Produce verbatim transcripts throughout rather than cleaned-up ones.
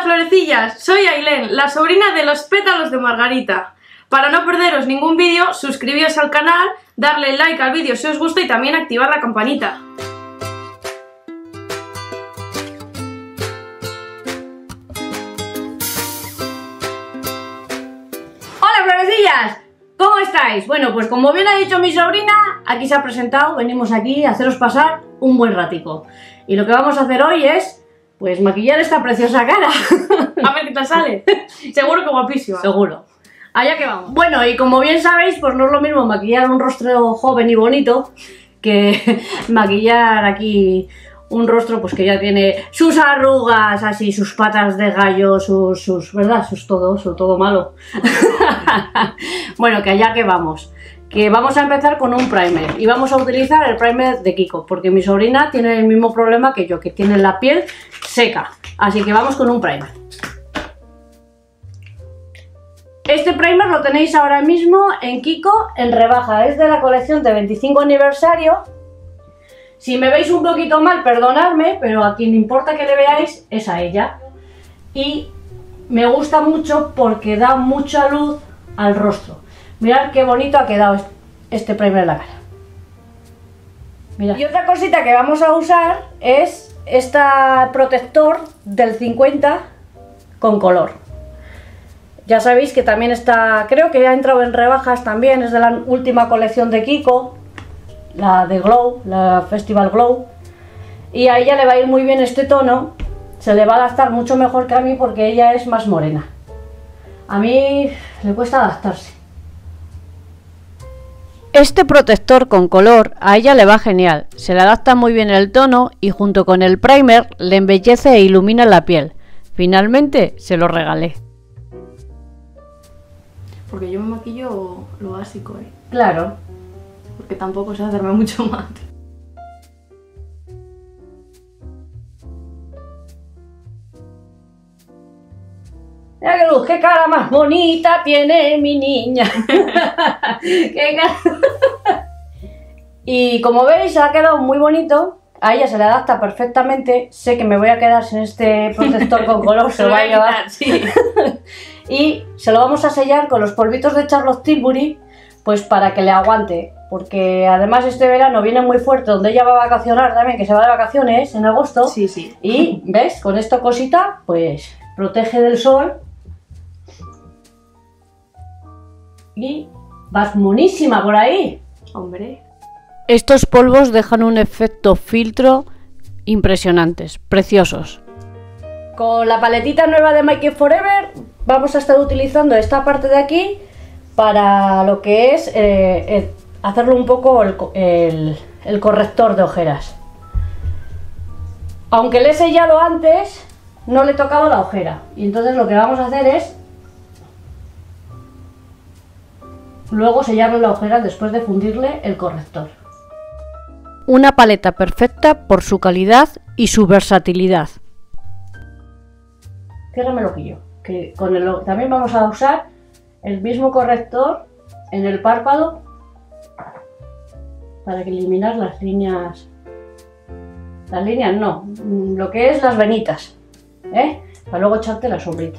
florecillas, soy Ailén, la sobrina de los pétalos de Margarita. Para no perderos ningún vídeo, suscribíos al canal, darle like al vídeo si os gusta y también activar la campanita. ¡Hola, florecillas! ¿Cómo estáis? Bueno, pues como bien ha dicho mi sobrina, aquí se ha presentado, venimos aquí a haceros pasar un buen ratico. Y lo que vamos a hacer hoy es, pues, maquillar esta preciosa cara. A ver qué tal sale. Seguro que guapísima. Seguro. Allá que vamos. Bueno, y como bien sabéis, pues no es lo mismo maquillar un rostro joven y bonito que maquillar aquí un rostro pues que ya tiene sus arrugas, así, sus patas de gallo, sus, sus ¿verdad? Sus todo, su todo malo. Bueno, que allá que vamos. Que vamos a empezar con un primer y vamos a utilizar el primer de Kiko, porque mi sobrina tiene el mismo problema que yo, que tiene la piel seca. Así que vamos con un primer. Este primer lo tenéis ahora mismo en Kiko en rebaja, es de la colección de veinticinco aniversario. Si me veis un poquito mal, perdonadme, pero a quien importa que le veáis es a ella. Y me gusta mucho porque da mucha luz al rostro. Mirad qué bonito ha quedado este primer en la cara. Mirad. Y otra cosita que vamos a usar es este protector del cincuenta con color. Ya sabéis que también está, creo que ha entrado en rebajas también, es de la última colección de Kiko, la de Glow, la Festival Glow. Y a ella le va a ir muy bien este tono, se le va a adaptar mucho mejor que a mí porque ella es más morena. A mí le cuesta adaptarse. Este protector con color a ella le va genial, se le adapta muy bien el tono y junto con el primer le embellece e ilumina la piel. Finalmente se lo regalé. Porque yo me maquillo lo básico, ¿eh? Claro. Porque tampoco sé hacerme mucho más. Mira qué luz, qué cara más bonita tiene mi niña. Qué cara. Y como veis ha quedado muy bonito. A ella se le adapta perfectamente. Sé que me voy a quedar sin este protector con color, se lo va a llevar. Sí. Y se lo vamos a sellar con los polvitos de Charlotte Tilbury, pues para que le aguante. Porque además este verano viene muy fuerte, donde ella va a vacacionar también, que se va de vacaciones en agosto. Sí, sí. Y, ¿ves? Con esta cosita, pues protege del sol. Y vas monísima por ahí. Hombre. Estos polvos dejan un efecto filtro impresionantes, preciosos. Con la paletita nueva de Make It Forever vamos a estar utilizando esta parte de aquí para lo que es eh, eh, hacerlo un poco el, el, el corrector de ojeras. Aunque le he sellado antes, no le he tocado la ojera. Y entonces lo que vamos a hacer es luego sellarle la ojera después de fundirle el corrector. Una paleta perfecta por su calidad y su versatilidad. Ciérrame el ojillo, que con el, también vamos a usar el mismo corrector en el párpado para eliminar las líneas, las líneas no, lo que es las venitas, ¿eh? Para luego echarte la sombrita.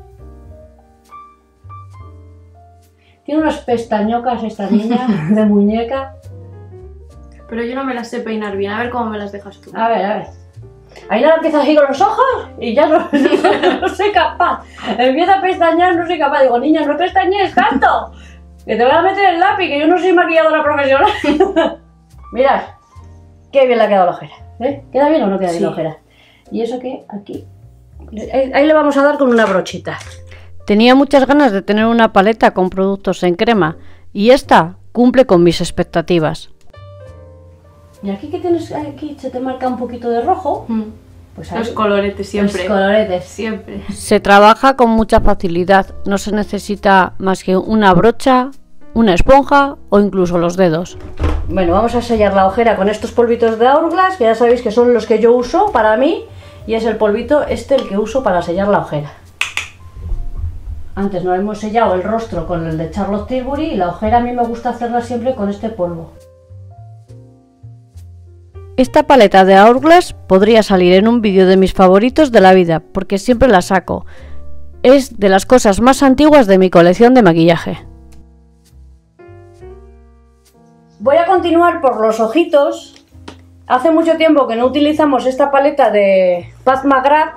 Tiene unas pestañocas esta niña de muñeca. Pero yo no me las sé peinar bien, a ver cómo me las dejas tú. A ver, a ver. Ahí la empieza así con los ojos y ya no, no, no soy capaz. Empieza a pestañear, no soy capaz. Digo, niña, no pestañees tanto, que te voy a meter el lápiz, que yo no soy maquilladora profesional. Mirad, qué bien le ha quedado la ojera. ¿Eh? ¿Queda bien o no queda bien sí. La ojera? Y eso que aquí, ahí, ahí le vamos a dar con una brochita. Tenía muchas ganas de tener una paleta con productos en crema y esta cumple con mis expectativas. Y aquí que tienes, aquí se te marca un poquito de rojo. Mm. Pues ahí, los coloretes siempre. Los coloretes siempre. Se trabaja con mucha facilidad, no se necesita más que una brocha, una esponja o incluso los dedos. Bueno, vamos a sellar la ojera con estos polvitos de Hourglass, que ya sabéis que son los que yo uso para mí, y es el polvito este el que uso para sellar la ojera. Antes nos hemos sellado el rostro con el de Charlotte Tilbury y la ojera a mí me gusta hacerla siempre con este polvo. Esta paleta de Hourglass podría salir en un vídeo de mis favoritos de la vida, porque siempre la saco. Es de las cosas más antiguas de mi colección de maquillaje. Voy a continuar por los ojitos. Hace mucho tiempo que no utilizamos esta paleta de Pat McGrath.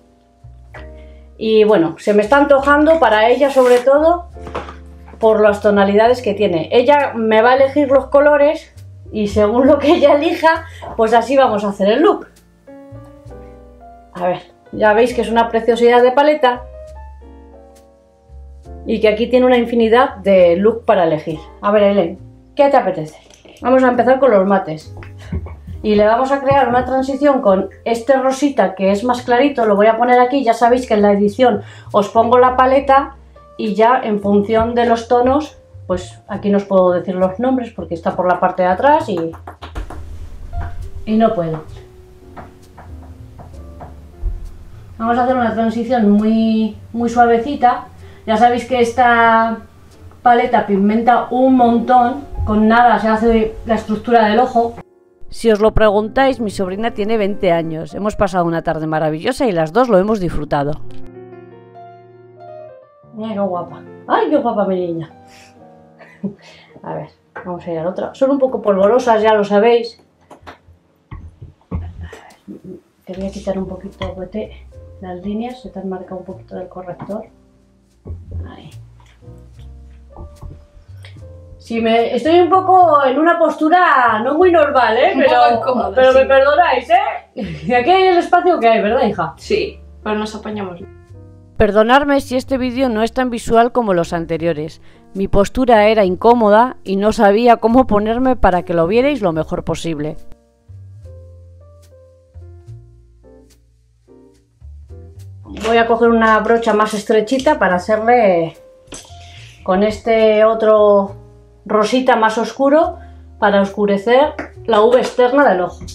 Y bueno, se me está antojando para ella sobre todo por las tonalidades que tiene. Ella me va a elegir los colores y según lo que ella elija, pues así vamos a hacer el look. A ver, ya veis que es una preciosidad de paleta y que aquí tiene una infinidad de look para elegir. A ver, Helen, ¿qué te apetece? Vamos a empezar con los mates. Y le vamos a crear una transición con este rosita que es más clarito, lo voy a poner aquí. Ya sabéis que en la edición os pongo la paleta y ya en función de los tonos, pues aquí no os puedo decir los nombres porque está por la parte de atrás y, y no puedo. Vamos a hacer una transición muy, muy suavecita. Ya sabéis que esta paleta pigmenta un montón, con nada se hace la estructura del ojo. Si os lo preguntáis, mi sobrina tiene veinte años. Hemos pasado una tarde maravillosa y las dos lo hemos disfrutado. Mira qué guapa. ¡Ay, qué guapa mi niña! A ver, vamos a ir al otro. Son un poco polvorosas, ya lo sabéis. Te voy a quitar un poquito de las líneas, se te han marcado un poquito del corrector. Ahí. Sí, me, estoy un poco en una postura no muy normal, ¿eh? Un Pero, poco incómoda, pero sí. me perdonáis, ¿eh? Y aquí hay el espacio que hay, ¿verdad, hija? Sí, pero nos apañamos. Perdonadme si este vídeo no es tan visual como los anteriores. Mi postura era incómoda y no sabía cómo ponerme para que lo vierais lo mejor posible. Voy a coger una brocha más estrechita para hacerle con este otro rosita más oscuro para oscurecer la V externa del ojo.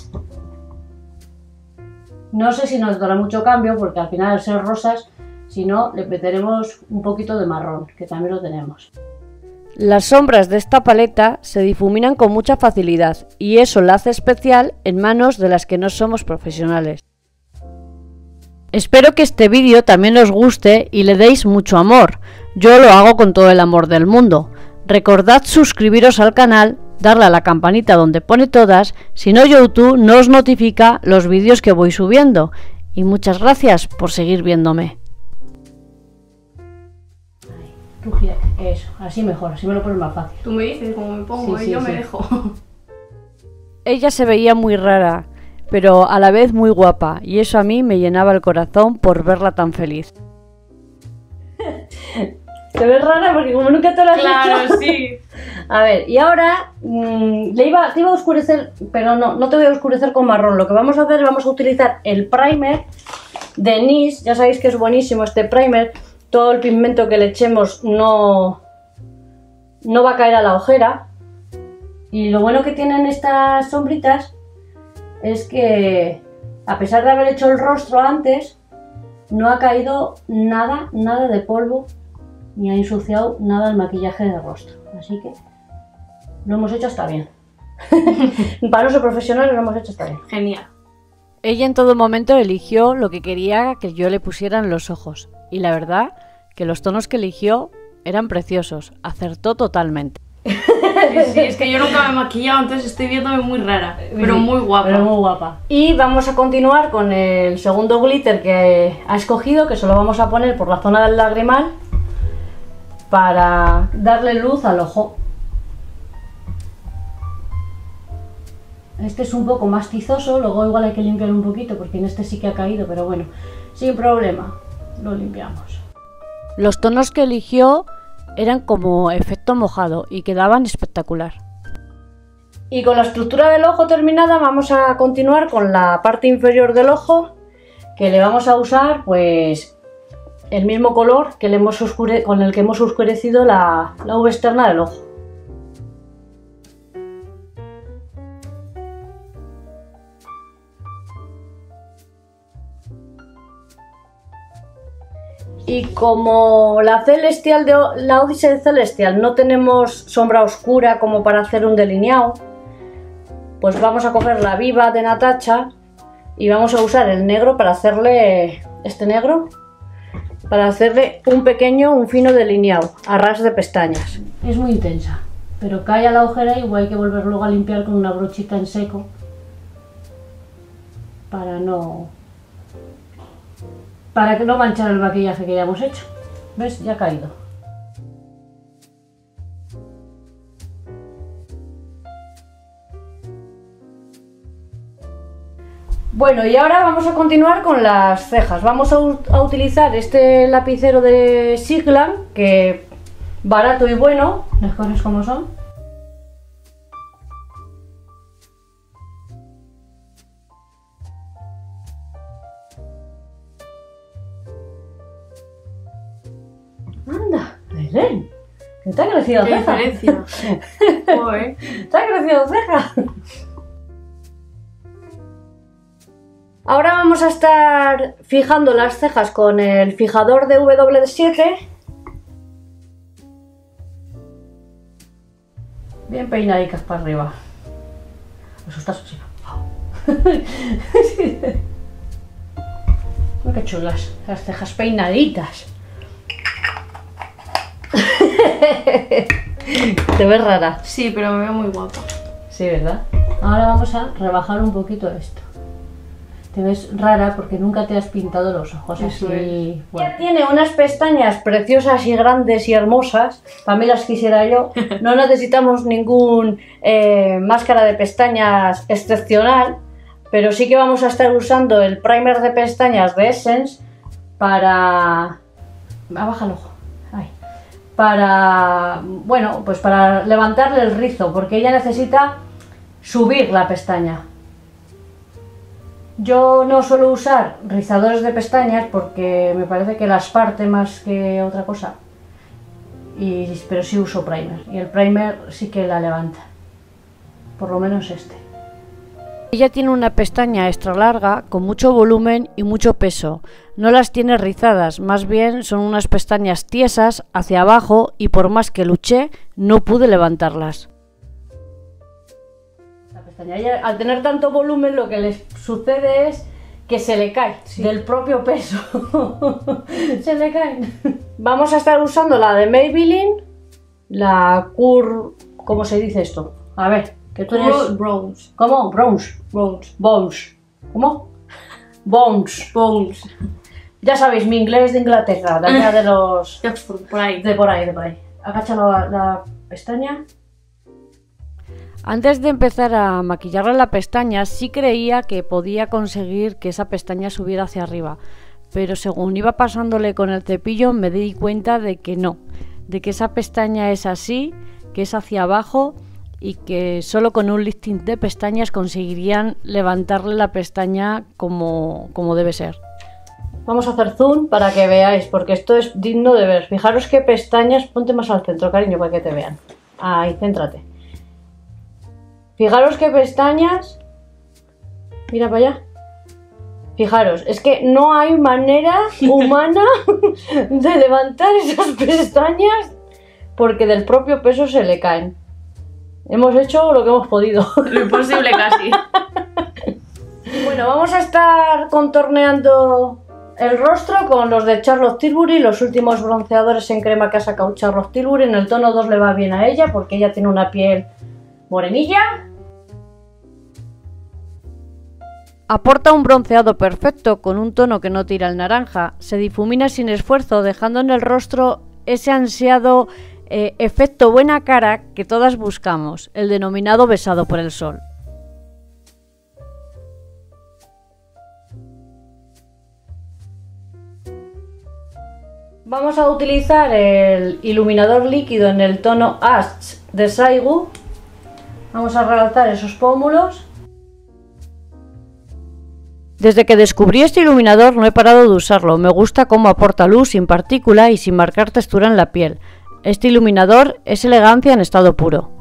No sé si nos dará mucho cambio porque al final al ser rosas, si no, le meteremos un poquito de marrón, que también lo tenemos. Las sombras de esta paleta se difuminan con mucha facilidad y eso la hace especial en manos de las que no somos profesionales. Espero que este vídeo también os guste y le deis mucho amor. Yo lo hago con todo el amor del mundo. Recordad suscribiros al canal, darle a la campanita donde pone todas, si no YouTube no os notifica los vídeos que voy subiendo. Y muchas gracias por seguir viéndome. Tú gira, eso, así mejor, así me lo pones más fácil. Tú me dices cómo me pongo Sí, y sí, yo sí. me dejo. Ella se veía muy rara, pero a la vez muy guapa, y eso a mí me llenaba el corazón por verla tan feliz. Te ves rara porque como nunca te lo has Claro, hecho. sí. A ver, y ahora mmm, le iba, te iba a oscurecer, pero no, no te voy a oscurecer con marrón. Lo que vamos a hacer es vamos a utilizar el primer de Nice. Ya sabéis que es buenísimo este primer. Todo el pigmento que le echemos no, no va a caer a la ojera. Y lo bueno que tienen estas sombritas es que, a pesar de haber hecho el rostro antes, no ha caído nada, nada de polvo, ni ha ensuciado nada el maquillaje del rostro. Así que lo hemos hecho hasta bien. Para no ser profesionales lo hemos hecho hasta bien. Genial. Ella en todo momento eligió lo que quería que yo le pusiera en los ojos. Y la verdad que los tonos que eligió eran preciosos. Acertó totalmente. Sí, sí, es que yo nunca me he maquillado, entonces estoy viéndome muy rara, pero muy guapa. Pero muy guapa. Y vamos a continuar con el segundo glitter que ha escogido, que se lo vamos a poner por la zona del lagrimal para darle luz al ojo. Este es un poco más tizoso, luego igual hay que limpiar un poquito porque en este sí que ha caído, pero bueno, sin problema, lo limpiamos. Los tonos que eligió eran como efecto mojado y quedaban espectacular. Y con la estructura del ojo terminada vamos a continuar con la parte inferior del ojo, que le vamos a usar pues el mismo color que le hemos oscure con el que hemos oscurecido la, la V externa del ojo. Y como la Celestial de la Odyssey Celestial no tenemos sombra oscura como para hacer un delineado, pues vamos a coger la Viva de Natacha y vamos a usar el negro para hacerle, este negro, para hacerle un pequeño, un fino delineado a ras de pestañas. Es muy intensa, pero cae a la ojera y hay que volver luego a limpiar con una brochita en seco para no, para que no manchar el maquillaje que ya hemos hecho. ¿Ves? Ya ha caído. Bueno, y ahora vamos a continuar con las cejas. Vamos a, a utilizar este lapicero de Siglam, que barato y bueno, las cosas como son. Anda, Belén, que te ha crecido ¡Qué ceja. diferencia! Joder. Te ha crecido ceja. Ahora vamos a estar fijando las cejas con el fijador de W siete. Bien peinadicas para arriba. Asustas así. Mira qué chulas, las cejas peinaditas. Te ves rara. Sí, pero me veo muy guapa. Sí, ¿verdad? Ahora vamos a rebajar un poquito esto. Te ves rara porque nunca te has pintado los ojos Eso así. Es. Bueno. Ya tiene unas pestañas preciosas y grandes y hermosas. Para mí las quisiera yo. No necesitamos ningún eh, máscara de pestañas excepcional. Pero sí que vamos a estar usando el primer de pestañas de Essence para... Baja el ojo. Ahí. Para... Bueno, pues para levantarle el rizo. Porque ella necesita subir la pestaña. Yo no suelo usar rizadores de pestañas porque me parece que las parte más que otra cosa. Y, pero sí uso primer. Y el primer sí que la levanta. Por lo menos este. Ella tiene una pestaña extra larga, con mucho volumen y mucho peso. No las tiene rizadas, más bien son unas pestañas tiesas hacia abajo y por más que luché, no pude levantarlas. Ella, al tener tanto volumen, lo que les sucede es que se le cae, sí, del propio peso. Se le caen. Vamos a estar usando la de Maybelline, la Cure... ¿Cómo se dice esto? A ver, que tú eres... Bronze. ¿Cómo? Bronze. Bronze. Bones. ¿Cómo? Bones. Bones. Ya sabéis, mi inglés de Inglaterra, de allá de los... De Oxford, por ahí. De por ahí, de por ahí. Agacha la, la pestaña. Antes de empezar a maquillarle la pestaña, sí creía que podía conseguir que esa pestaña subiera hacia arriba, pero según iba pasándole con el cepillo me di cuenta de que no, de que esa pestaña es así, que es hacia abajo y que solo con un lifting de pestañas conseguirían levantarle la pestaña como, como debe ser. Vamos a hacer zoom para que veáis, porque esto es digno de ver. Fijaros qué pestañas, ponte más al centro, cariño, para que te vean. Ahí, céntrate. Fijaros qué pestañas. Mira para allá. Fijaros, es que no hay manera humana de levantar esas pestañas porque del propio peso se le caen. Hemos hecho lo que hemos podido. Lo imposible casi. Bueno, vamos a estar contorneando el rostro con los de Charlotte Tilbury, los últimos bronceadores en crema que ha sacado Charlotte Tilbury. En el tono dos le va bien a ella porque ella tiene una piel morenilla. Aporta un bronceado perfecto con un tono que no tira el naranja, se difumina sin esfuerzo dejando en el rostro ese ansiado eh, efecto buena cara que todas buscamos, el denominado besado por el sol. Vamos a utilizar el iluminador líquido en el tono Ash de Saigu. Vamos a realzar esos pómulos. Desde que descubrí este iluminador no he parado de usarlo, me gusta cómo aporta luz sin partícula y sin marcar textura en la piel. Este iluminador es elegancia en estado puro.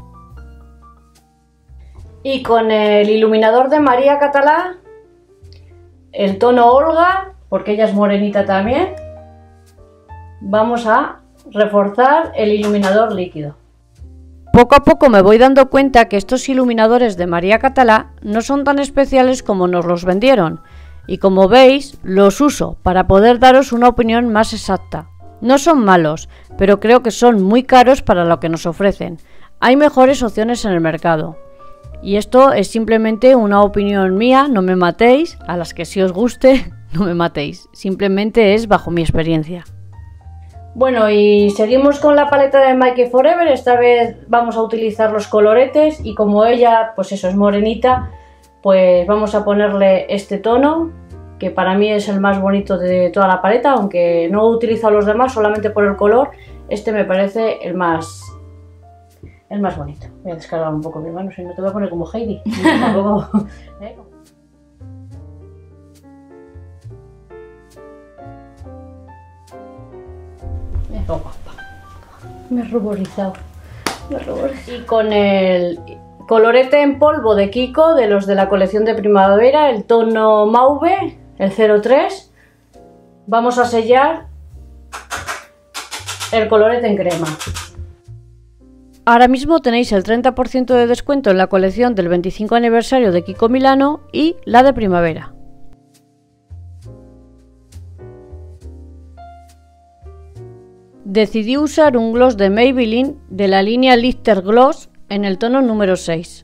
Y con el iluminador de María Catalá, el tono Olga, porque ella es morenita también, vamos a reforzar el iluminador líquido. Poco a poco me voy dando cuenta que estos iluminadores de María Catalá no son tan especiales como nos los vendieron, y como veis, los uso para poder daros una opinión más exacta. No son malos, pero creo que son muy caros para lo que nos ofrecen. Hay mejores opciones en el mercado. Y esto es simplemente una opinión mía, no me matéis, a las que sí os guste, no me matéis. Simplemente es bajo mi experiencia. Bueno, y seguimos con la paleta de Make Forever. Esta vez vamos a utilizar los coloretes y como ella, pues eso, es morenita, pues vamos a ponerle este tono, que para mí es el más bonito de toda la paleta, aunque no he utilizado los demás solamente por el color. Este me parece el más el más bonito. Voy a descargar un poco mi mano, si no te voy a poner como Heidi. Tampoco, ¿eh? Me he ruborizado. Me he ruborizado. Y con el colorete en polvo de Kiko, de los de la colección de primavera, el tono Mauve, el cero tres, vamos a sellar el colorete en crema. Ahora mismo tenéis el treinta por ciento de descuento en la colección del veinticinco aniversario de Kiko Milano y la de primavera. Decidí usar un gloss de Maybelline de la línea Lister Gloss en el tono número seis.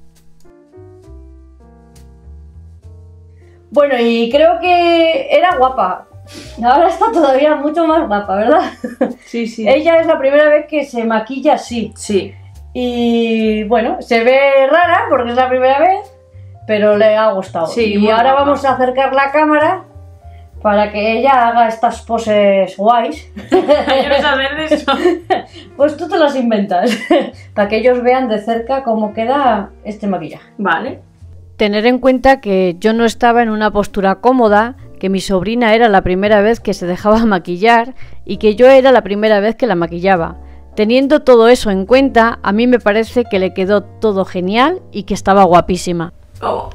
Bueno, y creo que era guapa. Ahora está todavía mucho más guapa, ¿verdad? Sí, sí. Ella es la primera vez que se maquilla así. Sí. Y bueno, se ve rara porque es la primera vez, pero le ha gustado. Sí, y muy ahora guapa. vamos a acercar la cámara para que ella haga estas poses guays. Yo no saber de eso. Pues tú te las inventas, para que ellos vean de cerca cómo queda este maquillaje. Vale. Tener en cuenta que yo no estaba en una postura cómoda, que mi sobrina era la primera vez que se dejaba maquillar y que yo era la primera vez que la maquillaba. Teniendo todo eso en cuenta, a mí me parece que le quedó todo genial y que estaba guapísima. Oh.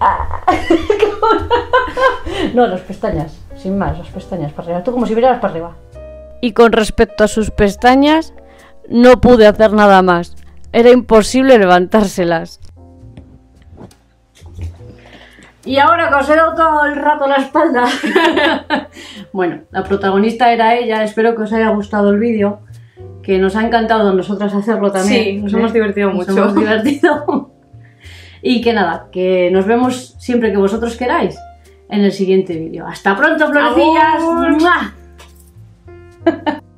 No, las pestañas, sin más, las pestañas para arriba. Tú como si vieras para arriba. Y con respecto a sus pestañas, no pude hacer nada más. Era imposible levantárselas. Y ahora que os he dado todo el rato la espalda. Bueno, la protagonista era ella. Espero que os haya gustado el vídeo, que nos ha encantado a nosotras hacerlo también. Sí, nos hemos divertido Nos mucho. hemos divertido. Y que nada, que nos vemos siempre que vosotros queráis en el siguiente vídeo. ¡Hasta pronto, florecillas! ¡Agur! ¡Mua!